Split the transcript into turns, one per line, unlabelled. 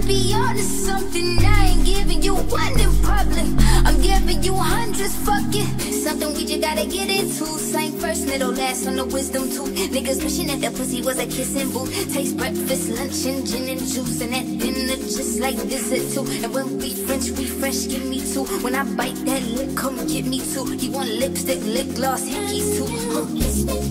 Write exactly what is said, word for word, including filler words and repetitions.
be honest, something I ain't giving you one in public. I'm giving you hundreds, fuck it. Something we just gotta get into. Same first, middle, last on the wisdom tooth. Niggas wishing that the pussy was a kissing booth. Taste breakfast, lunch, and gin and juice. And at dinner, just like dessert too. And when we French, we fresh, give me two. When I bite that lip, come get me two. You want lipstick, lip gloss, hickeys too. Huh.